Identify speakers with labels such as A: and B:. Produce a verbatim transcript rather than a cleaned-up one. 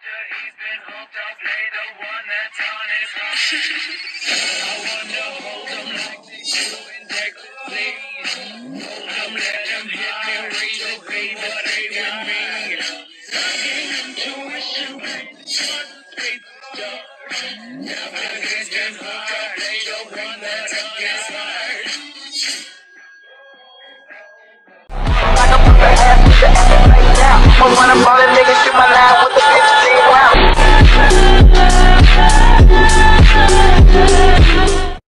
A: He's been hooked up, play the one that's on his heart. I wanna hold him like they do in Texas, please. Hold him, let him hit me, raise it, baby, stay with me. Sucking intuition, baby, what's the space to start? After he's been hooked up, play the one that's on his heart.